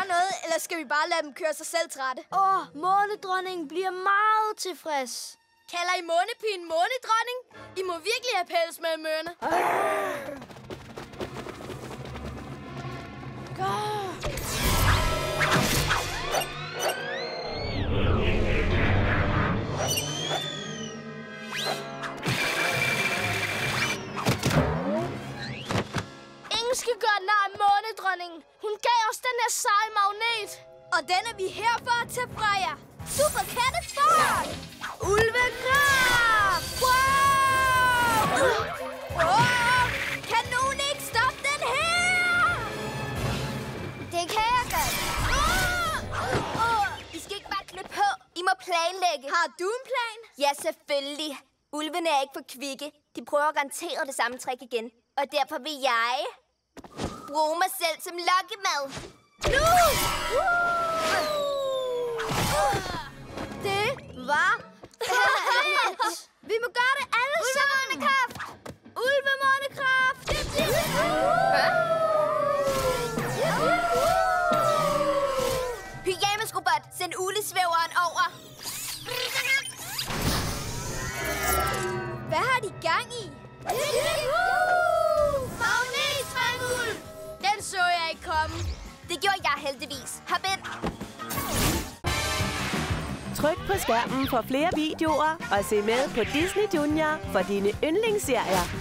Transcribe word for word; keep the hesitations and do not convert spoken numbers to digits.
gøre noget, eller skal vi bare lade dem køre sig selv trætte? Åh, oh, månedronningen bliver meget tilfreds. Kalder I månepigen månedronning? I må virkelig have pels med mørene. Ingen skal gøre nar af månedronningen. Hun gav os den her seje magnet. Og den er vi her for at tage fra jer. Super kattefart! Ulvekraft! Wow! Oh, kan nogen ikke stoppe den her? Det kan jeg godt. Oh, oh. I skal ikke bare knæppe på. I må planlægge. Har du en plan? Ja, selvfølgelig. Ulvene er ikke for kvikke. De prøver garanteret det samme trick igen. Og derfor vil jeg bruge mig selv som lokkemad. Nu! Det var fedt! Vi må gøre det alle sammen! Ulvemånekraft! Ulvemånekraft! Pyjamasrobot, send ulesvæveren over. Hvad har de gang i? Magnetsprængulv! Den så jeg ikke komme. Det gjorde jeg heldigvis. Hop ind. Tryk på skærmen for flere videoer og se med på Disney Junior for dine yndlingsserier.